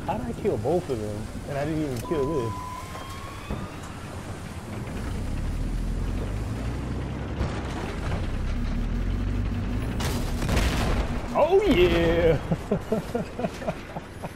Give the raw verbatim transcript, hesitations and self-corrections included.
How did I kill both of them? And I didn't even kill this. Oh yeah!